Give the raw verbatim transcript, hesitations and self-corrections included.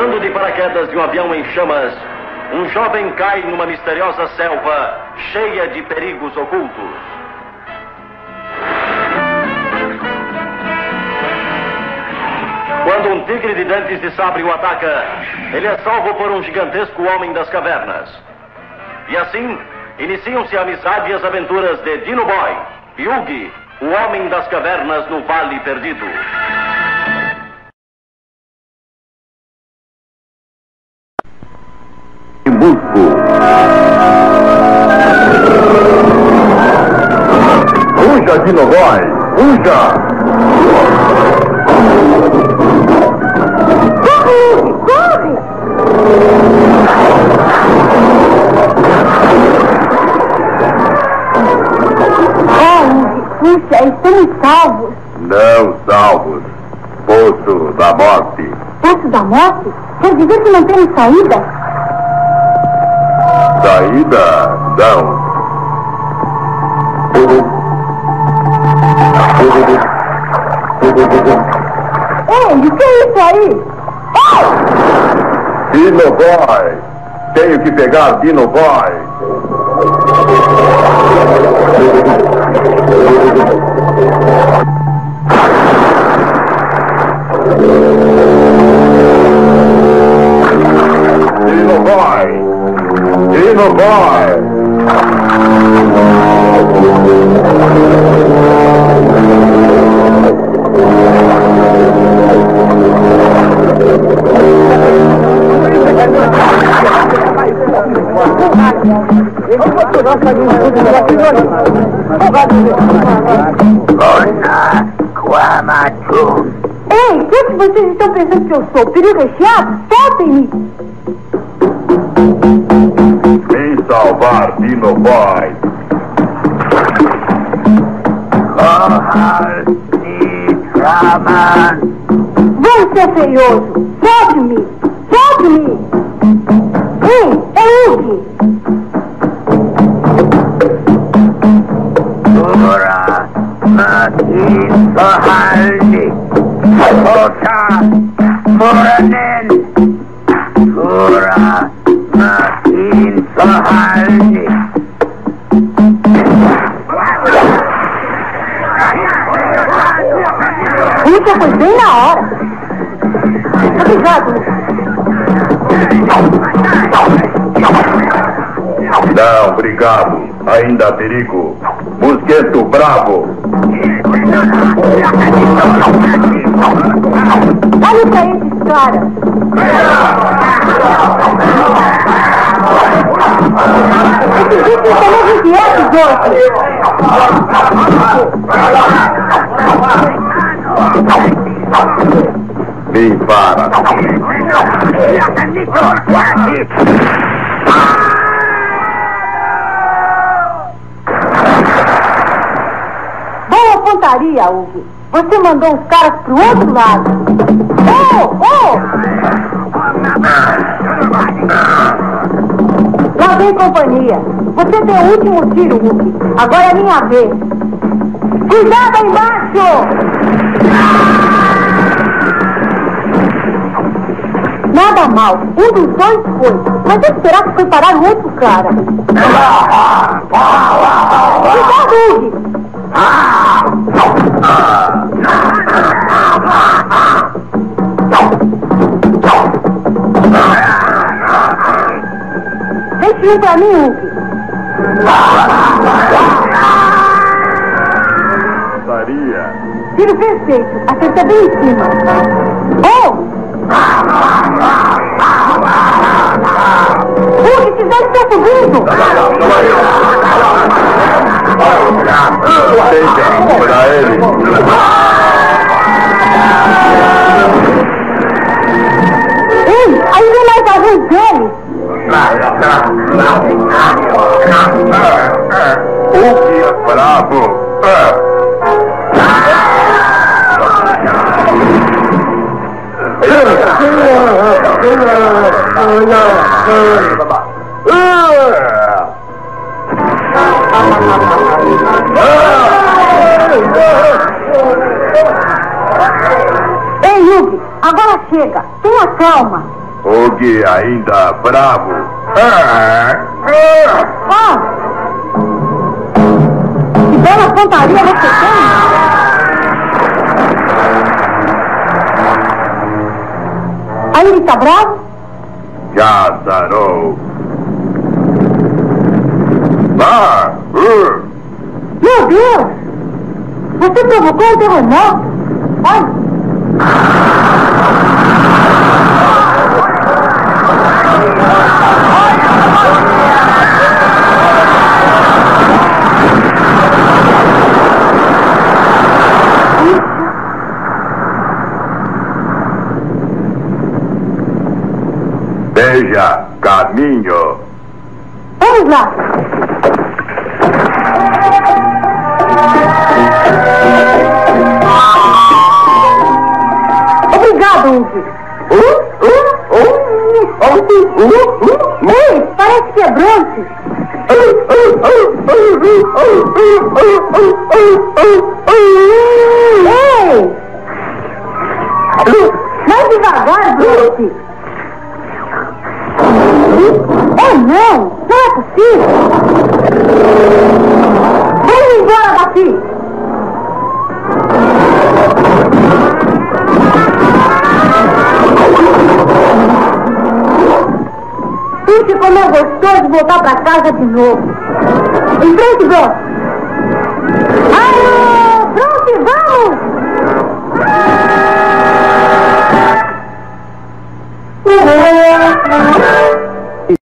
Pousando de paraquedas de um avião em chamas, um jovem cai numa misteriosa selva cheia de perigos ocultos. Quando um tigre de dentes de sabre o ataca, ele é salvo por um gigantesco homem das cavernas. E assim, iniciam-se a amizade e as aventuras de Dino Boy e Oogie, o homem das cavernas no Vale Perdido. Musgo. Fuja, Dino Boy! Fuja! Corre! Corre! Oh, puxa, estamos salvos. Não salvos. Poço da morte. Poço da morte? Quer dizer que não temos saída? Saída? Não. Ei, o que é isso aí? Oh! Dino Boy! Tenho que pegar Dino Boy! Dino Boy! Dino Boy! Ei, o que, que vocês estão pensando que eu sou? Peru recheado? Soltem-me! Vem salvar Dino Boy! Vamos ser feioso! Solte-me! Solte-me! Ei, é Oogie! Ora, matin sahalni, kota, moranen. Ora, matin sahalni. Isso foi bem na hora! Obrigado! Não, obrigado. Ainda há perigo. Mosqueto bravo. Olha pra esses caras! Esses bichos são mais inquietos hoje! Vem para. Boa pontaria, Oogie. Você mandou os caras pro outro lado. Oh, oh! Lá vem companhia. Você tem o último tiro, Oogie. Agora é minha vez. Cuidado aí embaixo! Nada mal. Um dos dois foi. Mas eu esperava que foi parar o outro cara. Cuidado, Oogie! Deixe um pra mim, Oogie. Maria. Tiro perfeito. Acertou bem em cima. Oh! Oogie, esses dois estão subindo! Deixa pra ele. Ei, aí vem mais alguns deles! O que é bravo? Ei, Oogie, agora chega. Tenha calma. Hugh ainda bravo. Ah, ah. Ó! Que bela pontaria você tem! Aí ele tá bravo? Já sarou. Ah, uh. Meu Deus! Você provocou um terremoto? Olha! Veja, caminho. Vamos lá! Obrigado, Hugh. Ei, parece que é bronze. Ei! Mais devagar, bronze. Oh, não! Não é possível! Vamos embora daqui! Puxa, como é gostoso voltar pra casa de novo! Em frente, Bronze! Alô! Bronze, vamos!